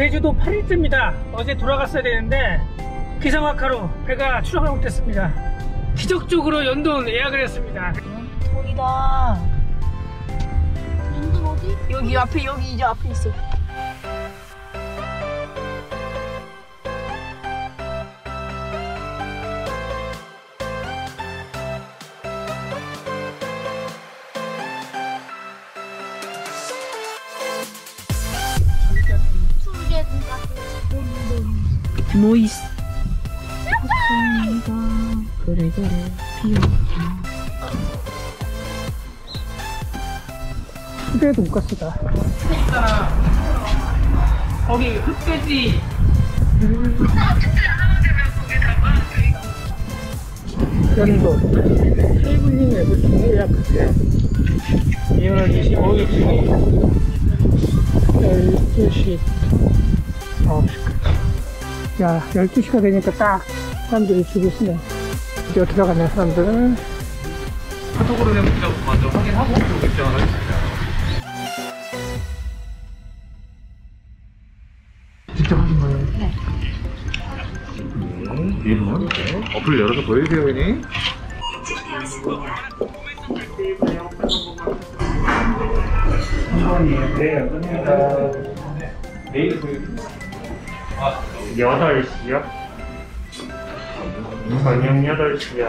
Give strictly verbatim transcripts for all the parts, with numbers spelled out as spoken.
제주도 팔 일째입니다. 어제 돌아갔어야 되는데 기상악화로 배가 출항을 못했습니다. 기적적으로 연돈 예약을 했습니다. 저기다. 연돈 어디? 여기 앞에, 여기 이제 앞에 있어. 노이스 좋습니다. 그래 그래 비오다. 그래도 못 갔다. 있잖아. 거기 흑돼지. 연도 테이블링 앱을 통해 예약하세요. 이월 이십오일 중에 열두 시 아홉 시까지. 야, 열두 시가 되니까 딱 사람들이 줄을 서네. 이제 들어가는 사람들은 카톡으로 된 문자 먼저 확인하고 결정을 하겠습니다. 직접 하신 거예요? 네. 네, 이분 네. 어플 열어서 보여주세요, 회원님. 이번이에요. 네, 감사합니다. 내일 보여드립니다. 여덟 시요? 저녁 여덟 시요.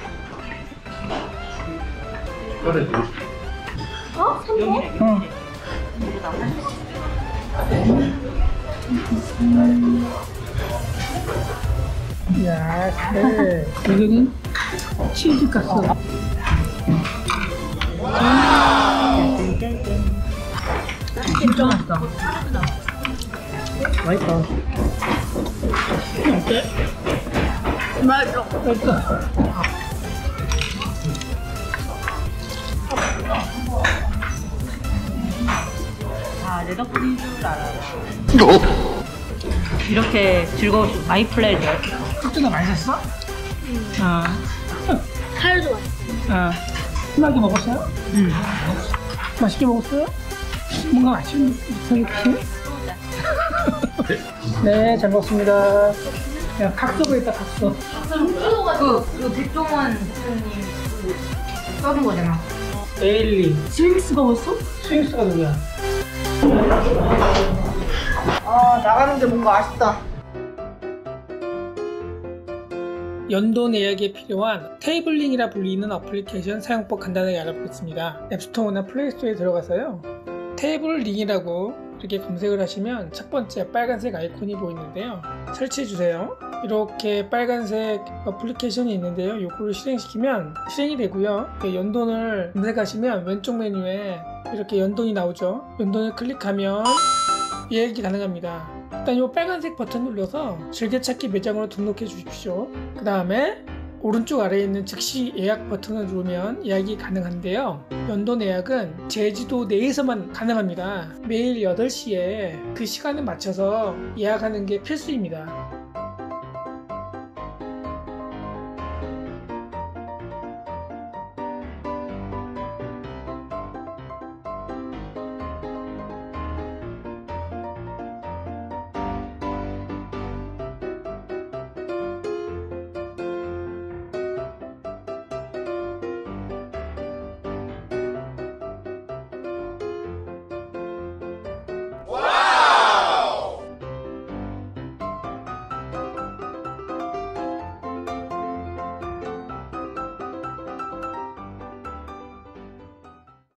어? 삼 번? 응. 야, 네. 여기는 치즈 가스. 진짜 맛있다. 맛있다. 어때? 맛있어. 맛있어. 아, 내 덕분인 줄 알아요. 이렇게 즐거우시 마이 플레저. 흑주나 맛있었어? 응. 어. 칼도 맛있어. 어. 심하게 먹었어요? 응. 맛있게 먹었어요? 뭔가 맛있는 듯하게 네, 잘 먹습니다. 야, 각서가 있다, 각서. 그, 그 백종원 대표님 그 써준 거잖아. 에일리. 스윙스가 왔어? 스윙스가 누구야? 아, 나가는 게 뭔가 아쉽다. 연돈 예약에 필요한 테이블링이라 불리는 어플리케이션 사용법 간단하게 알아보겠습니다. 앱스토어나 플레이스토어에 들어가서요. 테이블링이라고 이렇게 검색을 하시면 첫 번째 빨간색 아이콘이 보이는데요. 설치해주세요. 이렇게 빨간색 어플리케이션이 있는데요. 이거를 실행시키면 실행이 되고요. 연돈을 검색하시면 왼쪽 메뉴에 이렇게 연돈이 나오죠. 연돈을 클릭하면 예약이 가능합니다. 일단 이 빨간색 버튼 눌러서 즐겨찾기 매장으로 등록해 주십시오. 그 다음에 오른쪽 아래에 있는 즉시 예약 버튼을 누르면 예약이 가능한데요. 연돈 예약은 제주도 내에서만 가능합니다. 매일 여덟 시에 그 시간에 맞춰서 예약하는 게 필수입니다.